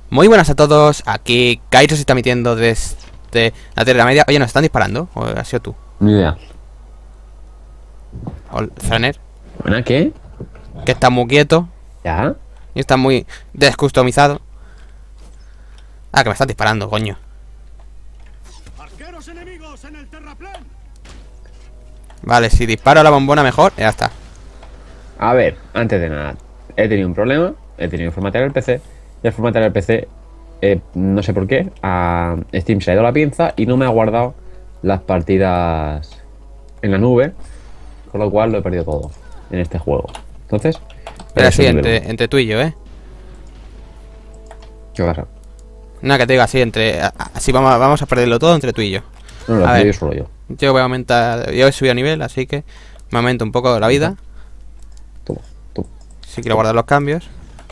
Muy buenas a todos, aquí Kairos se está emitiendo desde la Tierra Media. Oye, ¿nos están disparando? ¿O has sido tú? Ni idea. ¿O Franer? ¿Buena qué? Que está muy quieto ¿Ya? y está muy descustomizado. Ah, que me están disparando, coño. Arqueros enemigos en el terraplén. Vale, si disparo a la bombona mejor, ya está. A ver, antes de nada, he tenido un problema. He tenido que formatear el PC. Y al formatear el PC, no sé por qué, a Steam se ha ido la pinza y no me ha guardado las partidas en la nube. Con lo cual lo he perdido todo en este juego. Entonces, Pero eso así, es nivel uno. entre tú y yo, ¿Qué pasa? Nada, que te diga así, así vamos a perderlo todo entre tú y yo. No, lo A he ver. perdido solo yo. Yo voy a aumentar, yo he subido nivel, así que me aumento un poco la vida. Toma, toma. Si quiero guardar los cambios.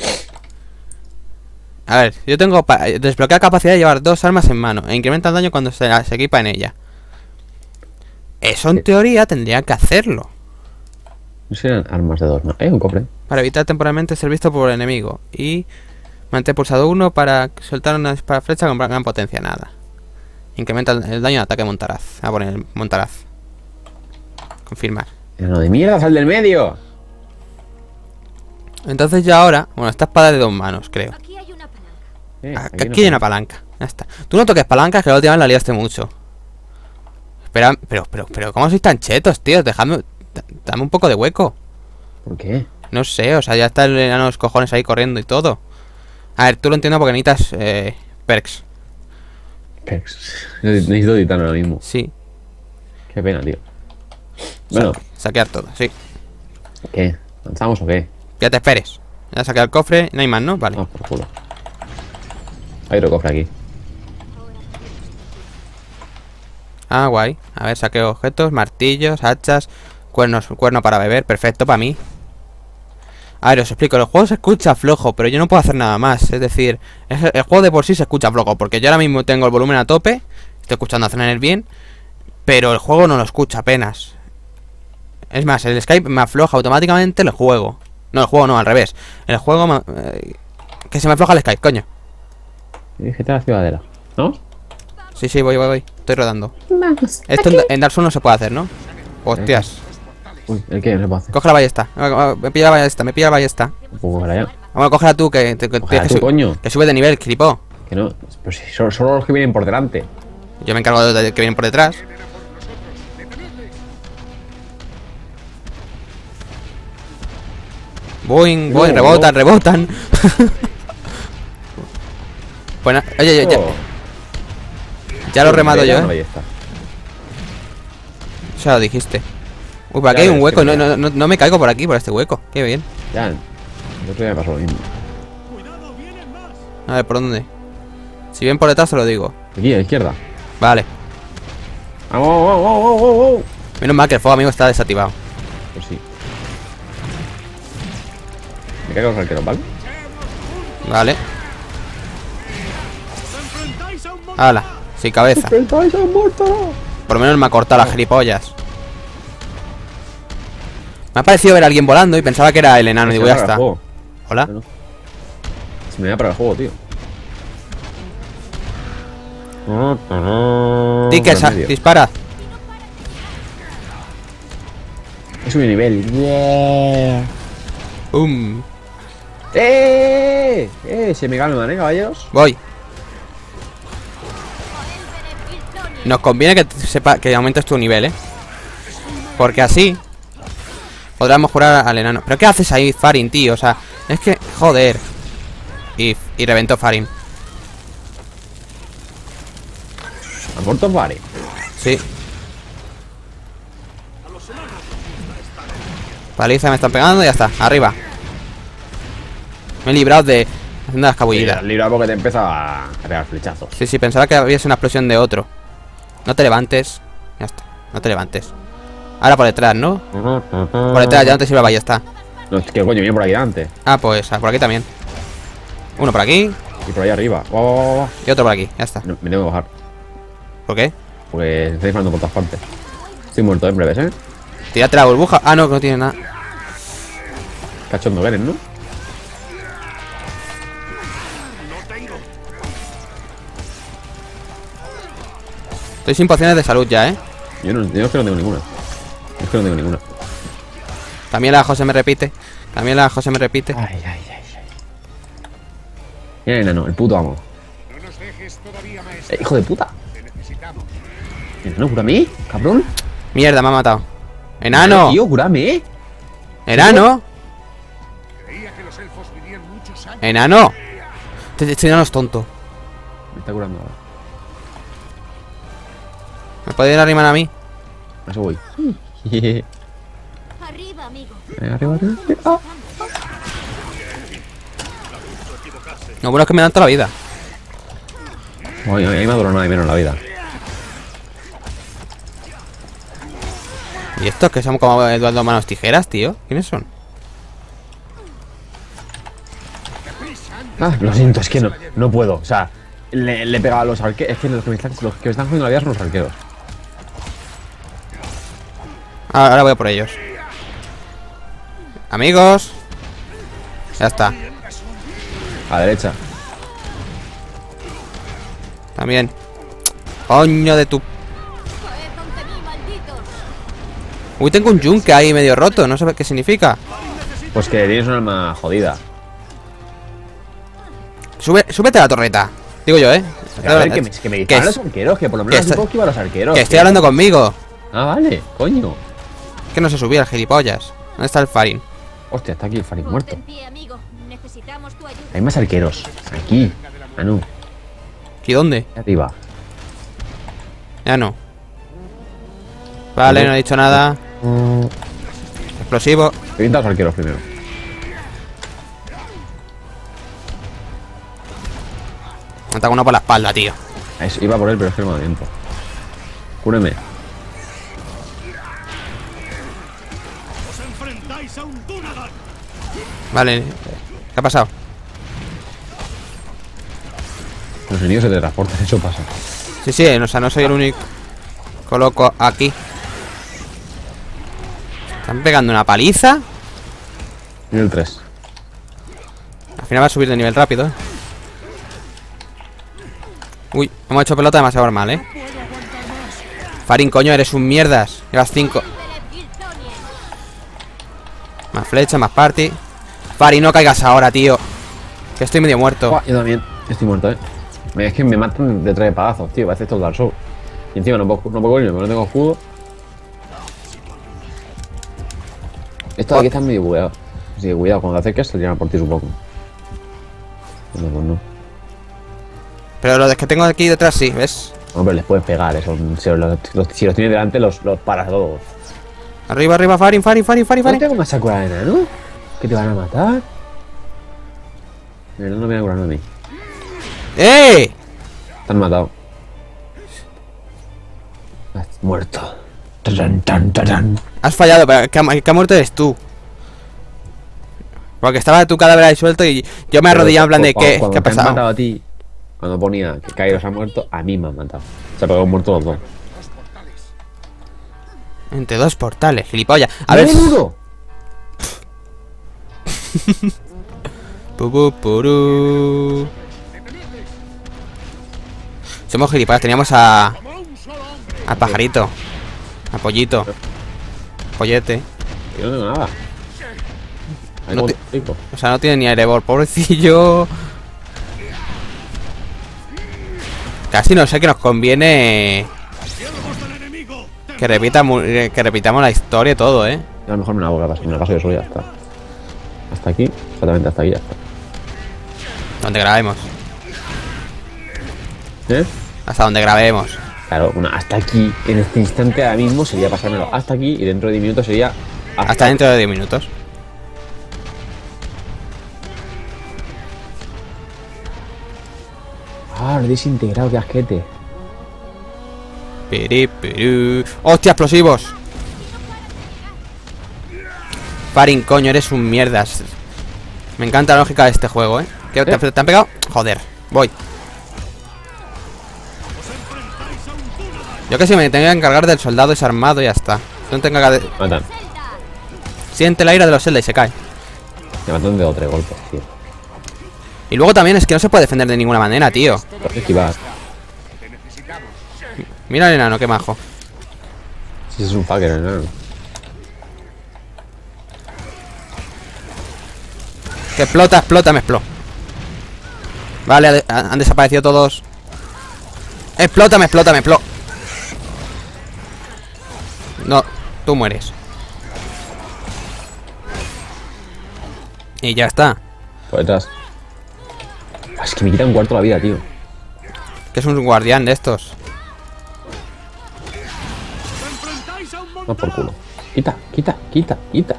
A ver, yo tengo desbloquear capacidad de llevar 2 armas en mano e incrementa el daño cuando se equipa en ella. Eso en teoría tendría que hacerlo No serán armas de 2, ¿no? Un cofre. para evitar temporalmente ser visto por el enemigo. Y mantén pulsado 1 para soltar una espada flecha con gran potencia. Nada. Incrementa el daño de ataque montaraz. A poner el montaraz. Confirmar. No, de mierda, sal del medio. Entonces ya ahora, bueno, esta espada es de 2 manos, creo. Aquí hay una palanca. Aquí hay una palanca. Ya está. Tú no toques palancas, que la última vez la liaste mucho. Espera, pero ¿cómo sois tan chetos, tío? Dame un poco de hueco. ¿Por qué? No sé, o sea, ya está el enano de los cojones ahí corriendo y todo. A ver, tú lo entiendo porque necesitas perks. Perks. Necesito titano ahora mismo. Sí. Qué pena, tío. Bueno, Saquear todo, sí. ¿qué? ¿Avanzamos o qué? Ya te esperes. Ya saqueado el cofre, no hay más, ¿no? Vale. Vamos por culo. Hay otro cofre aquí. Ah, guay. A ver, saqueo objetos, martillos, hachas, cuerno para beber. Perfecto para mí. A ver, os explico. El juego se escucha flojo, pero yo no puedo hacer nada más. Es decir, el juego de por sí se escucha flojo, porque yo ahora mismo tengo el volumen a tope. Estoy escuchando a Franer bien, pero el juego no lo escucha apenas. Es más, el Skype me afloja automáticamente el juego. No, el juego no, al revés. El juego que se me afloja el Skype, coño. Dígete a la ciudadela, ¿no? Sí, voy. Estoy rodando. Vamos. Esto en Dark Souls no se puede hacer, ¿no? Hostias. Uy, ¿el qué? No se puede hacer. Coge la ballesta. Me pilla la ballesta. Un poco para allá. Vamos, cógela tú, que Cógela tú, coño. que sube de nivel, clipó. Que no. Pues si solo los que vienen por delante. Yo me encargo de que vienen por detrás. Boing, No, rebotan. Pues oye, Oh. ya lo remato yo, Ahí está. O sea, lo dijiste. Uy, por aquí Ya hay un ves, hueco. que mira. No me caigo por aquí, por este hueco. Qué bien. Ya. El otro día me pasó lo mismo. Cuidado, vienen más. A ver, ¿por dónde? Si bien por detrás, se lo digo. Aquí, a la izquierda. Vale. ¡Vamos! Menos mal que el fuego amigo está desactivado. Pues sí. Me caigo los arqueros, ¿vale? Vale. Os enfrentáis a un monstruo. Hala, sin cabeza. Por lo menos me ha cortado las gilipollas. Me ha parecido ver a alguien volando y pensaba que era el enano. Y digo, ya está. Hola. Se me da para el juego, tío. Di que dispara. Es un nivel. Se me calman, caballeros. Voy. Nos conviene que sepa que aumentes tu nivel, porque así podrás mejorar al enano. ¿Pero qué haces ahí, Farin, tío? O sea, es que, joder. Y reventó Farin. ¿Ha muerto Vare? Sí. Paliza me están pegando y ya está, arriba. Me he librado de haciendo la escabullida. El libro porque te empieza a pegar flechazos. Sí, pensaba que había sido una explosión de otro. No te levantes. Ya está, no te levantes. Ahora por detrás, ¿no? Por detrás, ya no te sirve la ballesta. No, es que coño, viene por aquí delante. Ah, pues por aquí también. Uno por aquí Y por ahí arriba. Guau. y otro por aquí, ya está. No, me tengo que bajar. ¿Por qué? Porque estoy disparando por todas partes. Estoy muerto en breves, Tírate la burbuja. Ah, no, que no tiene nada. Cachondo que eres, ¿no? Estoy sin pociones de salud ya, ¿eh? Yo es que no tengo ninguna. Es que no tengo ninguna. También la José me repite. También la José me repite. Ay. Mira el enano, el puto amo. No nos dejes todavía, maestro. Hijo de puta. Te necesitamos. Enano, cúrame, cabrón. Mierda, me ha matado. ¡Enano! Tío, cúrame. ¡Enano! Creía que los elfos vivían muchos años. ¡Enano! Este enano es tonto. Me está curando ahora. ¿Me puede ir a arrimar a mí? A eso voy. Arriba, amigo. Arriba. Ah. Lo bueno es que me dan toda la vida. Oye, a mí me ha durado nada y menos la vida. ¿Y estos que son como Eduardo Manos Tijeras, tío? ¿Quiénes son? Ah, lo siento, es que no puedo. O sea, le he pegado a los arqueros. Es que los que me están jodiendo la vida son los arqueros. Ahora voy a por ellos. Amigos. Ya está. A la derecha. También. Coño de tu... Caed ante mí, malditos. Uy, tengo un yunque ahí medio roto. No sé qué significa. Pues que tienes un alma jodida. Súbete a la torreta. Digo yo, ¿eh? A ver, que me disparan los arqueros. Que por lo menos puedo esquivar a los arqueros. Que estoy hablando conmigo. Ah, vale, coño. Que no se subía el gilipollas. ¿Dónde está el Farin? Hostia, está aquí el Farin Ponte muerto. en pie, amigo. Necesitamos tu ayuda. Hay más arqueros. Aquí. Ah, no. ¿Y dónde? Arriba. Ya no. Vale, no he dicho nada. Explosivo. Revienta a los arqueros primero. Me ataca uno por la espalda, tío. Iba por él, pero es que no me da tiempo. Cúreme. Os enfrentáis a un Dunadan. Vale. ¿Qué ha pasado? Los enemigos se teletransportan, eso pasa. Sí, o sea, no soy el único loco aquí. Están pegando una paliza. Nivel 3. Al final va a subir de nivel rápido, ¿eh? Uy, hemos hecho pelota demasiado mal, ¿eh? Farin, coño, eres un mierdas. Llevas 5. Más flecha, más party. Farin, no caigas ahora, tío. Que estoy medio muerto. Yo también. Estoy muerto, Es que me matan de 3 espadazos, tío. Parece esto el Dark Souls. Y encima no puedo irme, porque no tengo escudo. Esto de aquí está medio bugueado. Así que cuidado, cuando te acerques te tiran por ti, supongo. Pues no. Pero los que tengo aquí detrás sí, ¿ves? Hombre, les puedes pegar, eso. Si los tienes delante, los paras a todos. Arriba, Farin. ¿No tengo más a curar a enano? ¿Que te van a matar? El enano me viene a curar a mí. ¡Eh! Te han matado. Has muerto. Tan. Has fallado, pero que ha muerto eres tú. Porque estaba tu cadáver ahí suelto y yo me arrodillaba en plan de ¿qué ha Cuando te han pasado? matado a ti, cuando ponía que Kairos ha muerto, a mí me han matado. O sea, porque han muerto los dos. Entre dos portales, gilipollas. A ver. ¡Menudo! Purú. Somos gilipollas, teníamos al pajarito. A pollito. Pollete. Yo no tengo nada. No o sea, no tiene ni airebol, pobrecillo. Casi no sé que nos conviene que repitamos la historia y todo, ¿eh? A lo mejor me la paso yo solo y ya está. Hasta aquí, exactamente hasta aquí ya está. Donde grabemos. Hasta donde grabemos. Claro, bueno, hasta aquí, en este instante ahora mismo sería pasármelo hasta aquí y dentro de 10 minutos sería hasta dentro de 10 minutos. Ah, lo he desintegrado, qué asquete. ¡Hostia, explosivos! Farin, coño, eres un mierdas. Me encanta la lógica de este juego, ¿eh? ¿Te han pegado? Joder, voy. Yo que si me tengo que encargar del soldado desarmado y ya está. No tengo que... Matan. Siente la ira de los Zelda y se cae. Me matan de 2 o 3 golpes, tío. Y luego también es que no se puede defender de ninguna manera, tío. Puedes esquivar. Te necesitamos. Mira el enano, qué majo. Sí, es un fucker, el enano. Que explota, explota, me explotó. Vale, han desaparecido todos. Explota, me explota, me explotó. No, tú mueres. Y ya está. Por detrás. Ah, es que me quita un cuarto la vida, tío. Que es un guardián de estos. No por culo. Quita, quita, quita, quita.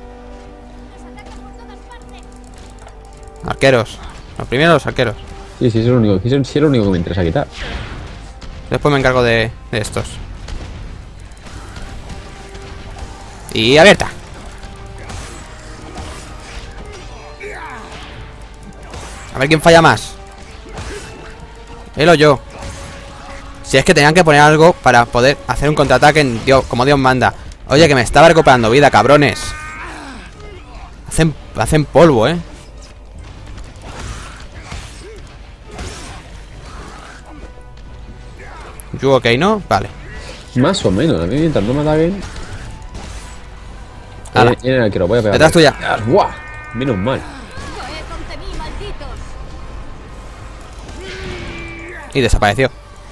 Arqueros. Los primeros los arqueros. Sí, sí, es lo único, sí, es lo único que me interesa quitar. Después me encargo de estos. Y abierta. A ver quién falla más. Él o yo. Si es que tenían que poner algo para poder hacer un contraataque como Dios manda. Oye, que me estaba recuperando vida, cabrones. Hacen polvo, ¿eh? ¿You ok, no? Vale. Más o menos, a mí mientras no me ataquen. Ala. En el que lo voy a pegar. Detrás tuya. ¡Buah! Menos mal. Caed ante mí, malditos. Y desapareció.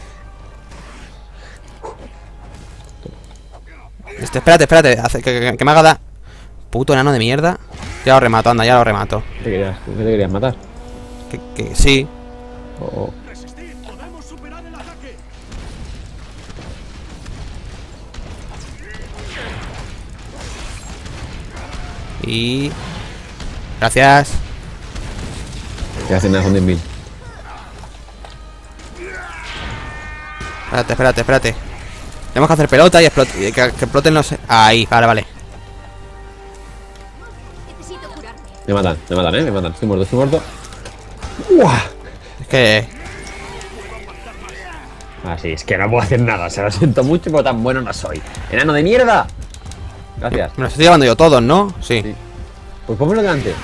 Espérate, espérate. Que me haga da. Puto enano de mierda. Ya lo remato, anda, ya lo remato. ¿Qué te querías matar? Que sí. Oh. Resistir. Podemos superar el ataque. Y... Gracias. ¿Qué hacen nada de 1000? Espérate. Tenemos que hacer pelota y que exploten los... Ahí, vale. Necesito curarme. Me matan, me matan. Estoy muerto. ¡Buah! Es que... Ah, sí, es que no puedo hacer nada. Se lo siento mucho, pero tan bueno no soy. ¡Enano de mierda! Gracias. Me los estoy llevando yo todos, ¿no? Sí. Sí. Pues pónmelo delante.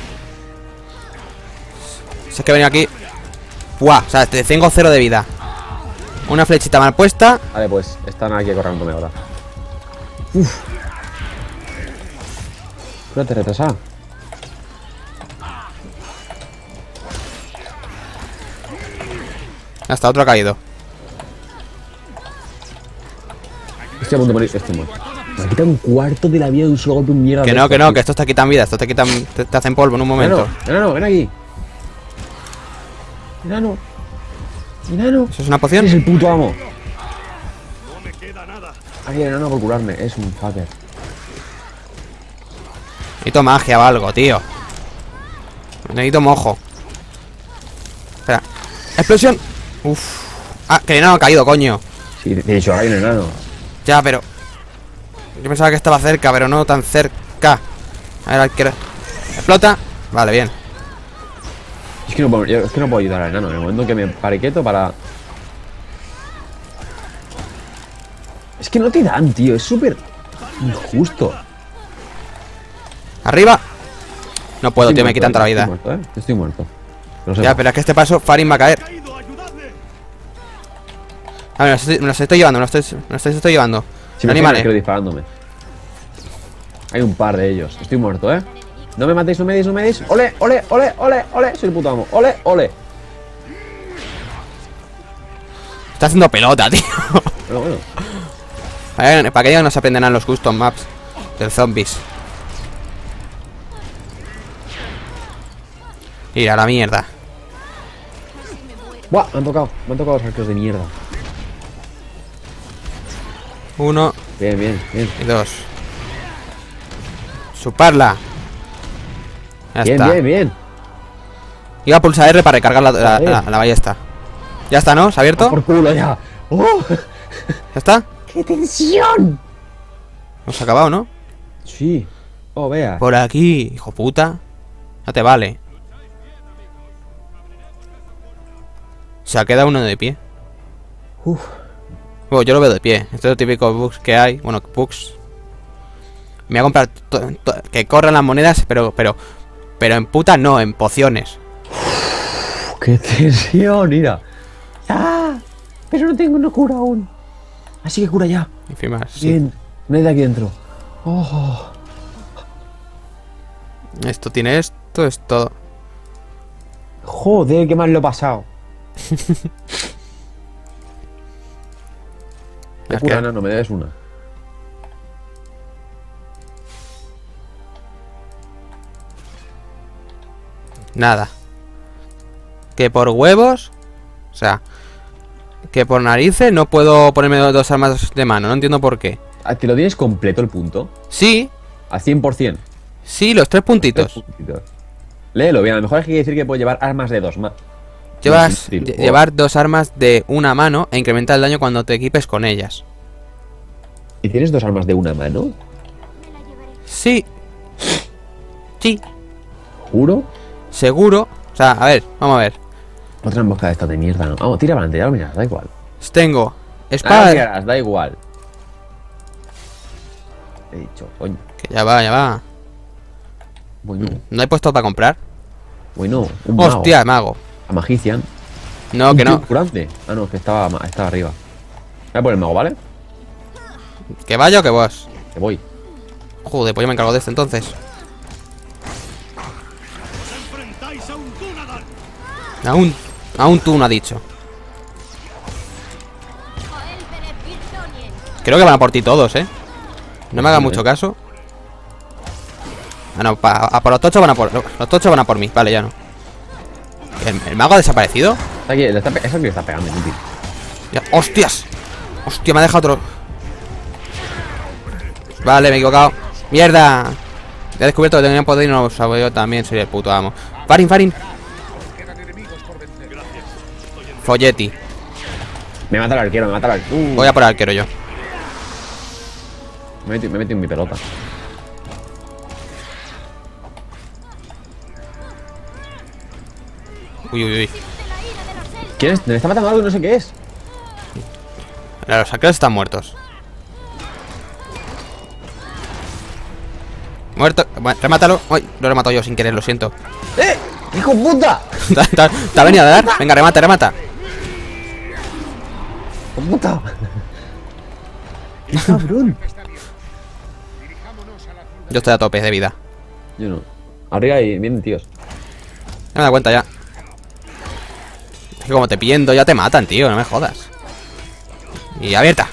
Si es que venía aquí... ¡Buah! O sea, tengo 0 de vida. Una flechita mal puesta. Vale, pues están aquí corriéndome ahora. Uf. Espérate, retrasada. Hasta otro ha caído. Estoy a punto de morir, estoy muerto. Me quita un cuarto de la vida de un solo golpe, un mierda. Que no, que estos te quitan vida. Estos te quitan... Te hacen polvo en un momento. Enano, ven aquí. Enano. ¿Eso es una poción? Es el puto amo. No me queda nada. Aquí el enano por curarme, es un fucker. Necesito magia o algo, tío. Necesito mojo. Espera. ¡Explosión! Uf. Ah, que el enano ha caído, coño. Sí, de hecho, hay un enano. Ya, pero... Yo pensaba que estaba cerca, pero no tan cerca. A ver, arquero. Explota. Vale, bien. Es que no puedo ayudar al enano. En el momento que me pare quieto para... Es que no te dan, tío. Es súper injusto. Arriba. No puedo, tío, me quitan toda la vida. Estoy muerto, Estoy muerto. Lo sé. Ya, pero es que este paso Farin va a caer. Caído, ayudadme. A ver, me los estoy llevando, me los estoy llevando. Si me Animales. quiero disparándome. Hay un par de ellos. Estoy muerto, ¿eh? No me matéis, no me deis. ¡Ole! Soy el puto amo. ¡Ole! Está haciendo pelota, tío. Bueno. Para que ellos no se aprenderán los custom maps del zombies. Ir a la mierda. ¡Buah! Me han tocado los arqueros de mierda. 1 Bien. y 2. Suparla. Ya está. Bien. Iba a pulsar R para recargar la ballesta. Ya está, ¿no? ¿Se ha abierto? Por culo ya. ¡Oh! ¿Ya está? ¡Qué tensión! Hemos acabado, ¿no? Sí. Oh, vea. Por aquí, hijo puta. No te vale. Se ha quedado uno de pie. Uf. Bueno, yo lo veo de pie. Este es el típico bugs que hay. Bueno, bugs. Me voy a comprar que corran las monedas, pero en puta no, en pociones. ¡Qué tensión! Mira. ¡Ah! Pero no tengo una cura aún. Así que cura ya. Encima, sí. Bien. No hay de aquí dentro. Oh. Esto tiene esto, es todo. Joder, qué mal lo he pasado. Te Es cura, que- no me debes una. Nada. Que por huevos. O sea. Que por narices no puedo ponerme dos armas de mano. No entiendo por qué. Ah, ¿te lo tienes completo el punto? Sí. Al 100%. Sí, los 3 puntitos. Tres puntitos. Léelo bien, a lo mejor es que quiere decir que puedo llevar armas de 2 más. Llevas Sí, sí, llevar 2 armas de una mano e incrementa el daño cuando te equipes con ellas. ¿Y tienes 2 armas de una mano? Me la llevaré. Sí. Sí. ¿Juro? Seguro. O sea, a ver, vamos a ver. Otra emboscada de esta de mierda, ¿no? Vamos, tira para adelante, ya lo miras, da igual. Tengo Ah, espada. mirarás, da igual. He dicho, coño. Que ya va, ya va. Bueno, ¿No hay puesto para comprar? bueno, un mago. Hostia, mago. A Magician. No, que Un tío no. curante. Ah, no, que estaba arriba. Voy a poner el mago, ¿vale? Que vaya o que vos. Que voy. Joder, pues yo me encargo de esto entonces. Aún tú no has dicho. Oelberet Birtonien. Creo que van a por ti todos, No me hagas mucho caso. Ah, no, a por los tochos van a por. Los tochos van a por mí, vale, ya no. ¿El mago ha desaparecido? Está aquí, eso que le está pegando, tío. Ya, ¡hostias! ¡Hostia, me ha dejado otro! Vale, me he equivocado. ¡Mierda! He descubierto que tenía poder y no lo usaba. Yo también soy el puto amo. ¡Farin, Farin! Quedan enemigos por vencer. Folletti. Me mata el arquero, me mata el arquero. Voy a por arquero yo. Me he metido en mi pelota. Uy, uy, uy. De la ira de los elfos. ¿Quién es? Me está matando algo y no sé qué es. Los arqueros están muertos. Muerto. Bueno, remátalo. Uy, lo he rematado yo sin querer, lo siento. ¡Eh! ¡Hijo puta! ¿Te ha venido a dar? Venga, remata, remata. ¡Hijo puta! ¡Qué cabrón! Está bien. Dirijámonos a la ciudad. Yo estoy a tope de vida. Yo no. Arriba y vienen tíos. No me da cuenta ya. Es que como te piendo ya te matan, tío. No me jodas. Y abierta.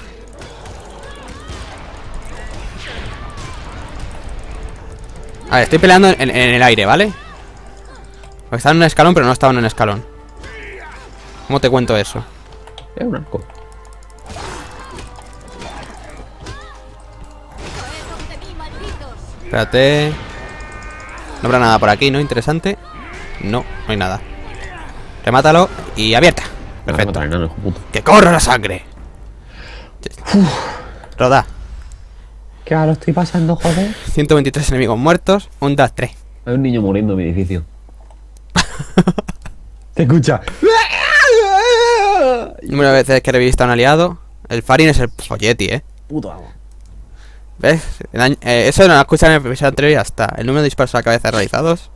A ver, estoy peleando en el aire, ¿vale? Porque estaba en un escalón, pero no estaba en un escalón. ¿Cómo te cuento eso? Es un arco. Hued de mí, malditos. Espérate. No habrá nada por aquí, ¿no? Interesante. No, no hay nada. Remátalo y abierta. Perfecto. Matar al enano, hijo puto. ¡Que corra la sangre! Roda. ¿Qué lo estoy pasando, joder? 123 enemigos muertos. Un DAS 3. Hay un niño muriendo en mi edificio. Te escucha. Número de veces que he revisto a un aliado. El Farin es el Folletti, Puto amo. ¿Ves? Eso no lo escuchan en el episodio anterior y ya está. El número de disparos a la cabeza realizados.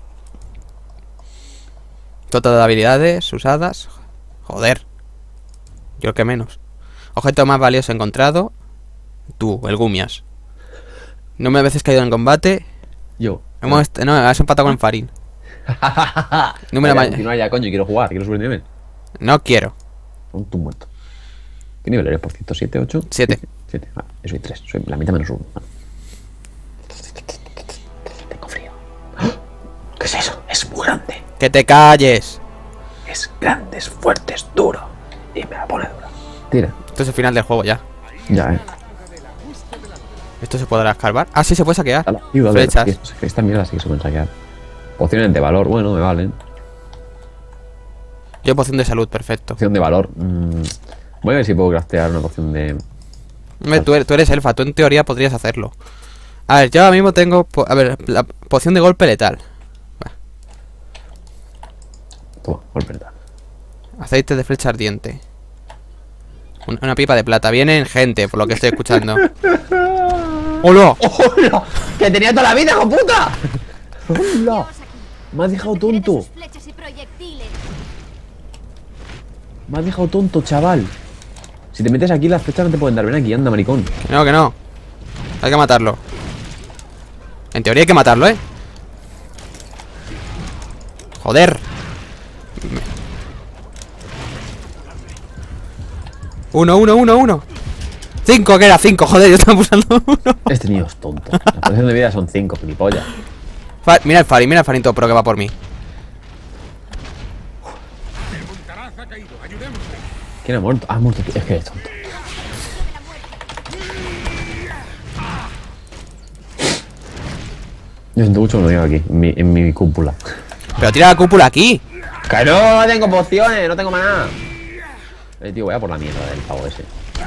Total de habilidades usadas. Joder. Yo creo que menos. Objeto más valioso encontrado. Tú, el Gumias. Número de veces caído en combate. Yo. No, has empatado con el Farin. Número Vale, ma- continúa ya, coño, quiero jugar, quiero subir de nivel. No quiero. Pon tu muerto. ¿Qué nivel eres, por cierto? ¿7, 8? 7. 7. Vale, yo soy 3. Soy la mitad menos 1. Tengo frío. ¿Qué es eso? Es muy grande. ¡Que te calles! Es grande, es fuerte, es duro. Y me la pone dura. Tira. Esto es el final del juego ya. Ya, ¿Esto se podrá escarbar? Ah, sí, se puede saquear. Ayúdame. Flechas. Esta mierda sí que se pueden saquear. Pociones de valor, bueno, me valen. Yo poción de salud, perfecto. Poción de valor. Voy a ver si puedo craftear una poción de. Hombre, tú eres elfa, tú en teoría podrías hacerlo. A ver, yo ahora mismo tengo... a ver, la poción de golpe letal. Toma, golpe letal. Aceite de flecha ardiente. Una pipa de plata. Vienen gente, por lo que estoy escuchando. ¡Hola! ¡Hola! ¡Que tenía toda la vida, hijo puta! ¡Hola! Llevos aquí. Me has dejado Protegeré de tonto. sus flechas y proyectiles. Me has dejado tonto, chaval. Si te metes aquí, las flechas no te pueden dar. Ven aquí, anda, maricón. Que no. Hay que matarlo. En teoría hay que matarlo, ¿eh? Joder. Uno. 5, que era 5, joder, yo estaba pulsando 1. Este niño es tonto. La posición de vida son 5, gilipollas. Mira el Farito pro que va por mí. El Montaraz ha caído. Ayudémosle. ¿Quién ha muerto? Ah, muerto tú. Es que es tonto. Yo siento mucho que no llego aquí, en mi cúpula. Pero tira la cúpula aquí. ¡Que no tengo pociones! ¡No tengo maná! Tío, voy a por la mierda del pavo ese.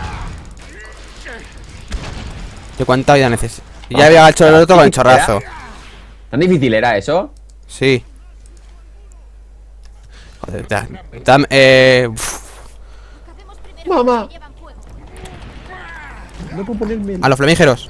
¿De cuánta vida necesito? Ya había hecho el otro con el chorrazo. ¿Tan difícil era eso? Sí. Joder, uf. Lo que hacemos primero Mamá. es que llevan fuego. No puedo ponerme. A los flamígeros.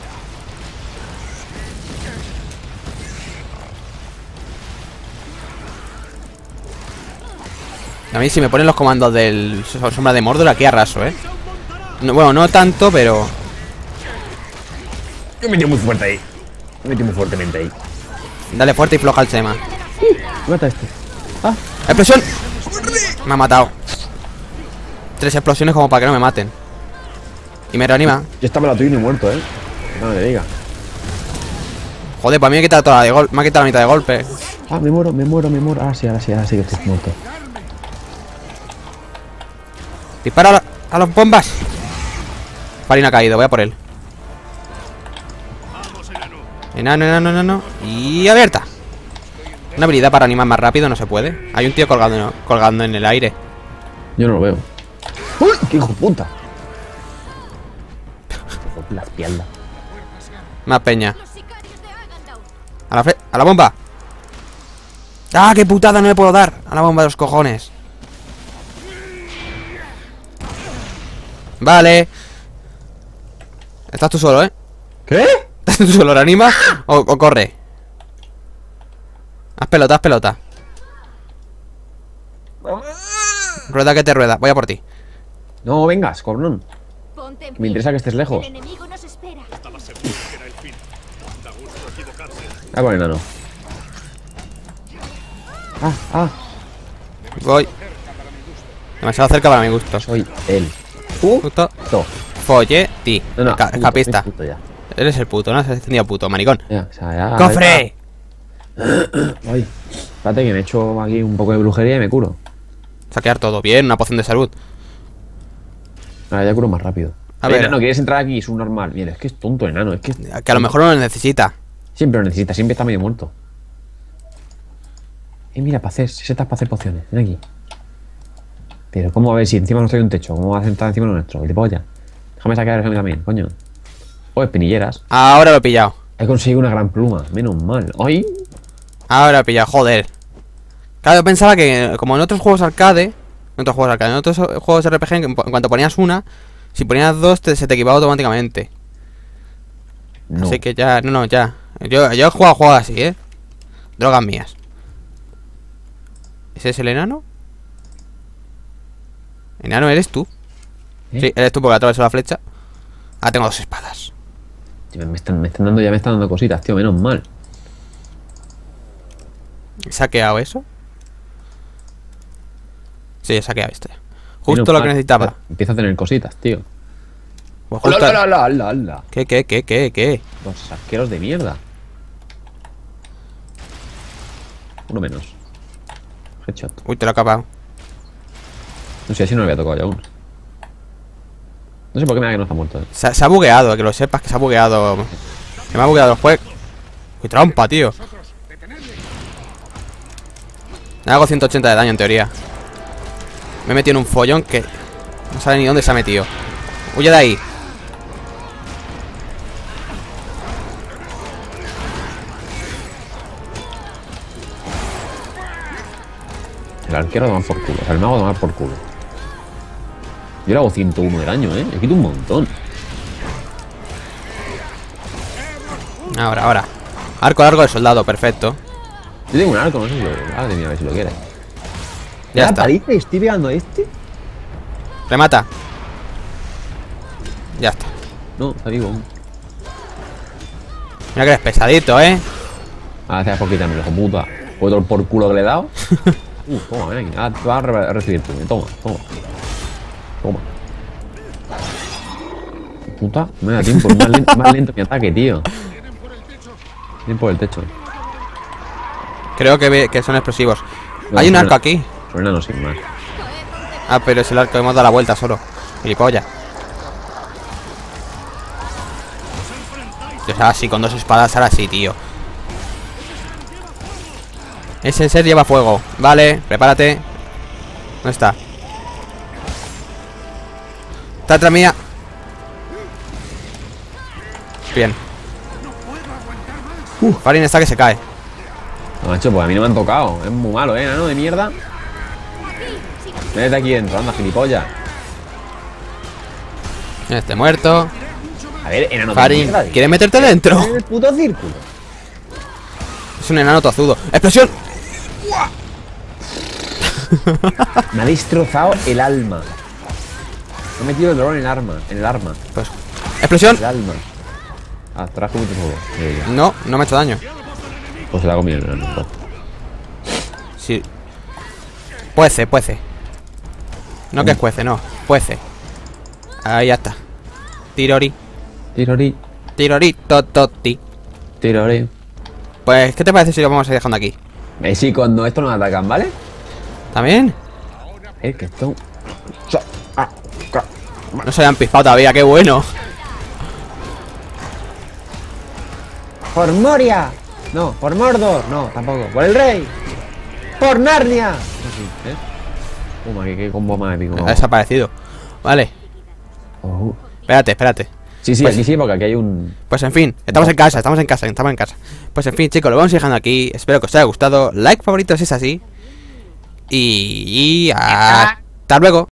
A mí si me ponen los comandos del Sombra de Mordor aquí arraso, no, bueno, no tanto, pero... Yo me metí muy fuerte ahí. Me metí muy fuertemente ahí. Dale fuerte y floja al Sema. Mata a este. Ah, ¡Explosión! Me ha matado. 3 explosiones como para que no me maten. Y me reanima. yo estaba la tuya y no he muerto, No me diga. Joder, pues a mí me ha quitado toda la de golpe. Me ha quitado la mitad de golpe. Ah, me muero. Ahora sí que estoy muerto. Dispara a las bombas. Farin ha caído, voy a por él. Enano. Y abierta. Una habilidad para animar más rápido no se puede. Hay un tío colgando en el aire. Yo no lo veo. ¡Uy! ¡Qué hijo de puta! La espalda. Más peña. Los sicarios de Agandaur. A la bomba. ¡Ah, qué putada! No le puedo dar a la bomba de los cojones. Vale. Estás tú solo, ¿Qué? ¿Estás tú solo? ¿Reanima o corre? Haz pelota. Rueda que te rueda. Voy a por ti. No, vengas, cobrón. Ponte en Me pie. interesa que estés lejos. El enemigo nos espera. Ah, con enano. Ah, Voy. Demasiado cerca para mi gusto. soy él. Justo. To. Folle, ti. No, Escapista. puto ya. Eres el puto, ¿no? Has encendido puto, maricón. Ya, o sea, ya. ¡Cofre! Ay, espérate que me he hecho aquí un poco de brujería y me curo. Saquear todo. Bien, una poción de salud. Ahora ya curo más rápido. A ver. Enano, ¿quieres entrar aquí? Es un normal. Mira, es que es tonto, enano. Es que Que a lo mejor no lo necesita. siempre lo necesita, siempre está medio muerto. Mira, para hacer setas para hacer pociones. Ven aquí. Pero, ¿cómo a ver si encima no estoy en un techo? ¿Cómo va a sentar encima de nuestro? ¿Qué polla? Déjame sacar eso también, coño. Oh, espinilleras. Ahora lo he pillado. He conseguido una gran pluma. Menos mal. ¡Ay! Ahora lo he pillado, joder. Claro, yo pensaba que como en otros juegos arcade. En otros juegos RPG, en cuanto ponías una, si ponías dos, se te equipaba automáticamente. No. Así que ya, no, ya. Yo he jugado juegos así, Drogas mías. ¿Ese es el enano? ¿Enano eres tú? Sí, eres tú porque atravesó la flecha. Ah, tengo 2 espadas. Tío, me están dando cositas, tío, menos mal. ¿He saqueado eso? Sí, he saqueado esto. Menos Justo lo que mal. necesitaba. Empiezo a tener cositas, tío. Pues justo... ¡Hola! ¿Qué? Los arqueros de mierda. Uno menos. Headshot. Uy, te lo he acabado. No sé si no lo había tocado ya aún. No sé por qué me da que no está muerto. Se ha bugueado, que lo sepas que se ha bugueado. Se me ha bugueado el juego. ¡Qué trampa, tío! Le hago 180 de daño en teoría. Me he metido en un follón que no sabe ni dónde se ha metido. Huye de ahí. El arquero toma por culo. O sea, el mago toma por culo. Yo le hago 101 de daño, Le quito un montón. Ahora. Arco largo de soldado, perfecto. Yo tengo un arco, no sé si lo... Ah, mira, a ver si lo quieres. Ya está. Paliza y estoy pegando a este. Remata. Ya está. No, te digo. Mira que eres pesadito, ¿eh? Gracias por quitarme, hijo puta. Otro por culo que le he dado. Toma, ven aquí. Ah, te vas a recibir tú. Toma. Toma. Puta, me da tiempo. Más lento mi ataque, tío. Vienen por el techo. Creo que son explosivos. No, Hay un no, arco aquí. Pero no, sin más. Ah, pero es el arco, hemos dado la vuelta solo. Gilipollas. Dios, ahora sí, con 2 espadas, ahora sí, tío. Ese ser lleva fuego. Vale, prepárate. ¿Dónde está? Está atrás mía. Bien. Farin está que se cae. No, macho, pues a mí no me han tocado. Es muy malo, ¿no? De mierda. Métete aquí dentro, anda, gilipollas. Este muerto. A ver, enano de Farin, mierda. ¿quieres meterte dentro? En el puto círculo. Es un enano tozudo. ¡Explosión! Me ha destrozado el alma. Me he metido el dolor en el arma. Pues. ¡Explosión! El alma. Ah, trajo mucho fuego. No, no me ha hecho daño. Pues se la ha comido el enano. Sí. Puece. No que es cuece, no. Puece. Ahí ya está. Tirori. Tirori, tototi. Tirori. Pues, ¿qué te parece si lo vamos a ir dejando aquí? Sí, cuando esto nos atacan, ¿vale? ¿También? Que esto... No se habían pispado todavía, qué bueno. ¡Por Moria! No, por Mordor. No, tampoco. ¡Por el rey! ¡Por Narnia! Toma, qué combo más épico. Ha desaparecido. Vale. Oh. Espérate. Sí, Pues- aquí sí, porque aquí hay un... Pues en fin, estamos en casa. Pues en fin, chicos, lo vamos dejando aquí. Espero que os haya gustado. Like, favorito si es así. Y hasta luego.